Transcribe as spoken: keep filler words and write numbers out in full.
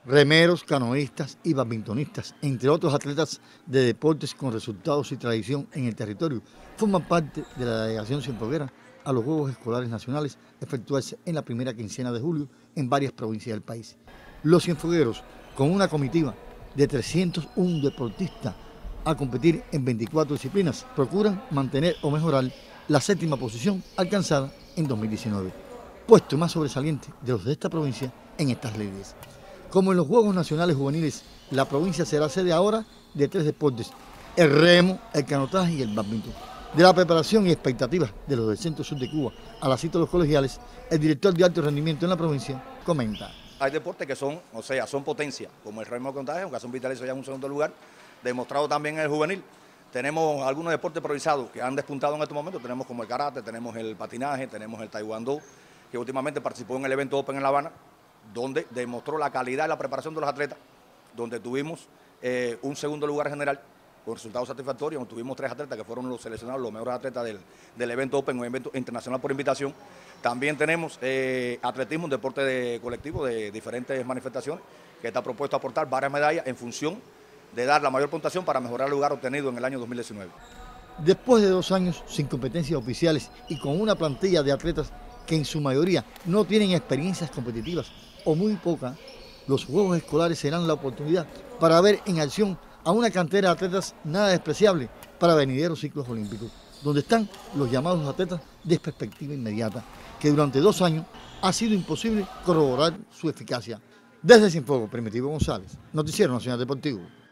remeros, canoístas y badmintonistas, entre otros atletas de deportes con resultados y tradición en el territorio, forman parte de la delegación cienfueguera a los Juegos Escolares Nacionales efectuarse en la primera quincena de julio en varias provincias del país. Los cienfuegueros, con una comitiva de trescientos uno deportistas a competir en veinticuatro disciplinas, procuran mantener o mejorar la séptima posición alcanzada en dos mil diecinueve, puesto más sobresaliente de los de esta provincia en estas lides. Como en los Juegos Nacionales Juveniles, la provincia será sede ahora de tres deportes: el remo, el canotaje y el badminton. De la preparación y expectativas de los del Centro Sur de Cuba a la cita de los colegiales, el director de alto rendimiento en la provincia comenta. Hay deportes que son, o sea, son potencia, como el remo de canotaje, aunque son vitalicio ya en un segundo lugar, demostrado también en el juvenil. Tenemos algunos deportes improvisados que han despuntado en estos momentos, tenemos como el karate, tenemos el patinaje, tenemos el taekwondo, que últimamente participó en el evento Open en La Habana, donde demostró la calidad y la preparación de los atletas, donde tuvimos eh, un segundo lugar general con resultados satisfactorios, donde tuvimos tres atletas que fueron los seleccionados, los mejores atletas del, del evento Open, un evento internacional por invitación. También tenemos eh, atletismo, un deporte de colectivo de diferentes manifestaciones, que está propuesto a aportar varias medallas en función de dar la mayor puntuación para mejorar el lugar obtenido en el año dos mil diecinueve. Después de dos años sin competencias oficiales y con una plantilla de atletas que en su mayoría no tienen experiencias competitivas o muy pocas, los Juegos Escolares serán la oportunidad para ver en acción a una cantera de atletas nada despreciable para venideros ciclos olímpicos, donde están los llamados atletas de perspectiva inmediata, que durante dos años ha sido imposible corroborar su eficacia. Desde Cienfuegos, Primitivo González, Noticiero Nacional Deportivo.